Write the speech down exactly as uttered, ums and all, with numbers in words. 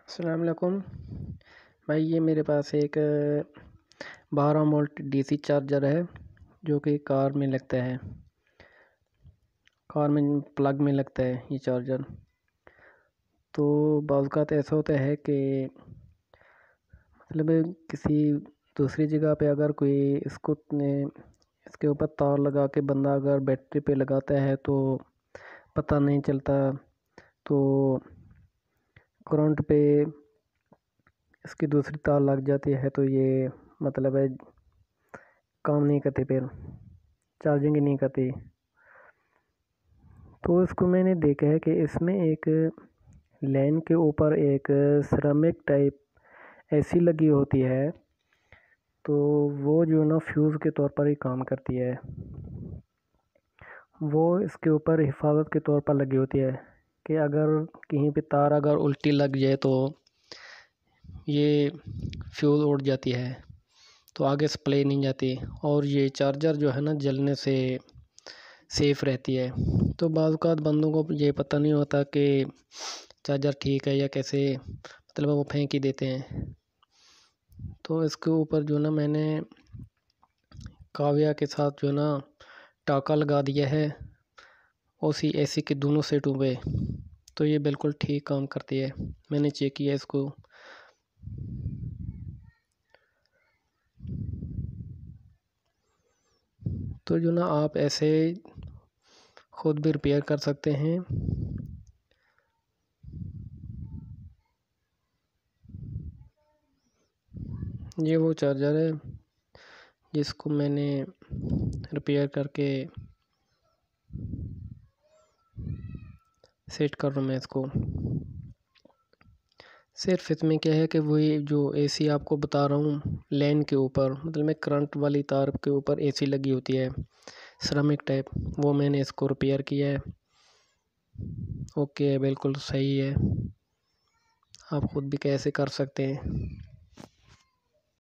अस्सलाम वालेकुम भाई। ये मेरे पास एक बारह वोल्ट डीसी चार्जर है जो कि कार में लगता है कार में प्लग में लगता है ये चार्जर। तो बाज़ औक़ात ऐसा होता है कि मतलब किसी दूसरी जगह पे अगर कोई इसको इसके ऊपर तार लगा के बंदा अगर बैटरी पे लगाता है तो पता नहीं चलता, तो करंट पे इसकी दूसरी तार लग जाती है तो ये मतलब है काम नहीं करती, फिर चार्जिंग ही नहीं करती। तो इसको मैंने देखा है कि इसमें एक लाइन के ऊपर एक सिरेमिक टाइप ऐसी लगी होती है, तो वो जो ना फ्यूज़ के तौर पर ही काम करती है। वो इसके ऊपर हिफाजत के तौर पर लगी होती है कि अगर कहीं पे तार अगर उल्टी लग जाए तो ये फ्यूज़ उड़ जाती है, तो आगे सप्लाई नहीं जाती और ये चार्जर जो है ना जलने से सेफ़ रहती है। तो बाज़ औक़ात बंदों को ये पता नहीं होता कि चार्जर ठीक है या कैसे, मतलब वो फेंक ही देते हैं। तो इसके ऊपर जो ना मैंने काविया के साथ जो ना टाका लगा दिया है उसी एसी के दोनों सेटों पे, तो ये बिल्कुल ठीक काम करती है। मैंने चेक किया इसको। तो जो ना आप ऐसे ख़ुद भी रिपेयर कर सकते हैं। ये वो चार्जर है जिसको मैंने रिपेयर करके सेट कर रहा हूँ मैं इसको। सिर्फ इसमें क्या है कि वही जो एसी आपको बता रहा हूँ लाइन के ऊपर, मतलब में करंट वाली तार के ऊपर एसी लगी होती है सिरेमिक टाइप, वो मैंने इसको रिपेयर किया है। ओके, बिल्कुल सही है। आप खुद भी कैसे कर सकते हैं।